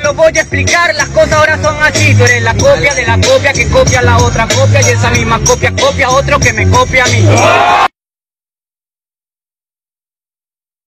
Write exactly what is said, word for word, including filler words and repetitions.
lo voy a explicar, las cosas ahora son así. Tú eres la copia de la copia que copia la otra copia, y esa misma copia copia a otro que me copia a mí.